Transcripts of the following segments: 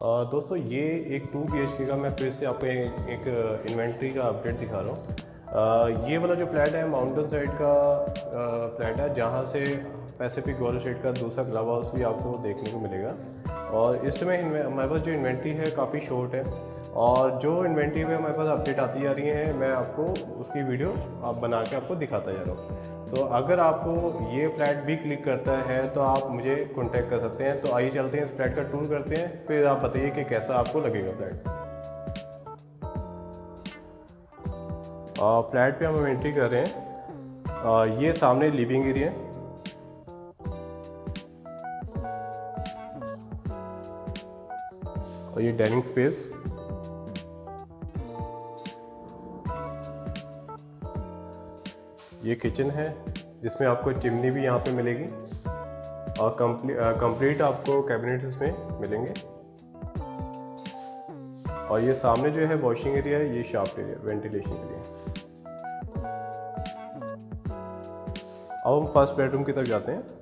दोस्तों ये एक 2 BHK का मैं फिर से आपको एक इन्वेंट्री का अपडेट दिखा रहा हूँ। ये वाला जो फ्लैट है माउंटेन साइड का फ्लैट है, जहाँ से पैसिफिक गोल्ड स्टेट का दूसरा क्लब हाउस भी आपको देखने को मिलेगा। और इस समय हमारे पास जो इन्वेंट्री है काफ़ी शॉर्ट है, और जो इन्वेंट्री में हमारे पास अपडेट आती जा रही है मैं आपको उसकी वीडियो बना के आपको दिखाता जा रहा हूँ। तो अगर आपको ये फ्लैट भी क्लिक करता है तो आप मुझे कांटेक्ट कर सकते हैं। तो आइए चलते हैं, इस फ्लैट का टूर करते हैं, फिर आप बताइए कि कैसा आपको लगेगा फ्लैट। फ्लैट पे हम एंट्री कर रहे हैं। ये सामने लिविंग एरिया है, और ये डाइनिंग स्पेस। ये किचन है जिसमें आपको चिमनी भी यहाँ पे मिलेगी, और कंप्लीट आपको कैबिनेट इसमें मिलेंगे। और ये सामने जो है वॉशिंग एरिया है, ये शाफ्ट एरिया वेंटिलेशन के लिए। अब हम फर्स्ट बेडरूम की तरफ जाते हैं।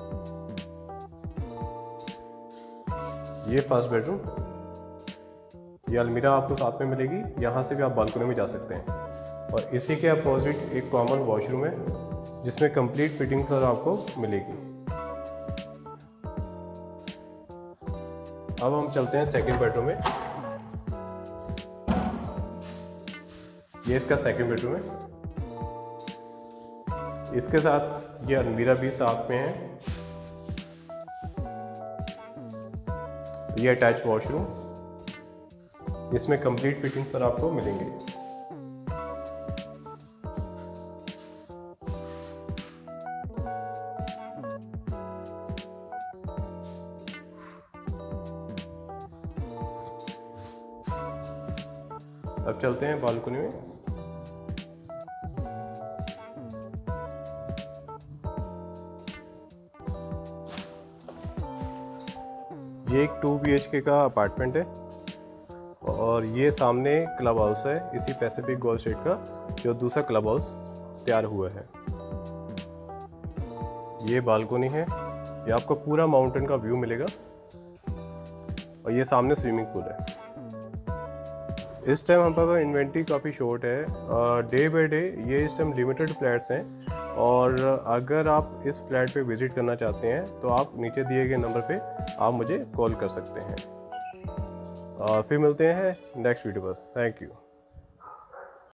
ये फर्स्ट बेडरूम, ये अलमीरा आपको साथ में मिलेगी, यहाँ से भी आप बालकनी में जा सकते हैं। और इसी के अपोजिट एक कॉमन वॉशरूम है जिसमें कंप्लीट फिटिंग पर आपको मिलेगी। अब हम चलते हैं सेकंड बेडरूम में। ये इसका सेकंड बेडरूम है, इसके साथ ये अलमीरा भी साथ में है। ये अटैच वॉशरूम, इसमें कंप्लीट फिटिंग्स पर आपको मिलेंगे। अब चलते हैं बालकनी में। ये एक 2 BHK का अपार्टमेंट है, और ये सामने क्लब हाउस है, इसी पैसिफिक गोल्ड स्टेट का जो दूसरा क्लब हाउस तैयार हुआ है। ये बालकनी है, ये आपको पूरा माउंटेन का व्यू मिलेगा, और ये सामने स्विमिंग पूल है। इस टाइम हमारे पास इन्वेंट्री काफ़ी शॉर्ट है, डे बाय डे ये इस टाइम लिमिटेड फ्लैट्स हैं। और अगर आप इस फ्लैट पे विज़िट करना चाहते हैं तो आप नीचे दिए गए नंबर पे आप मुझे कॉल कर सकते हैं। फिर मिलते हैं नेक्स्ट वीडियो पर। Thank you.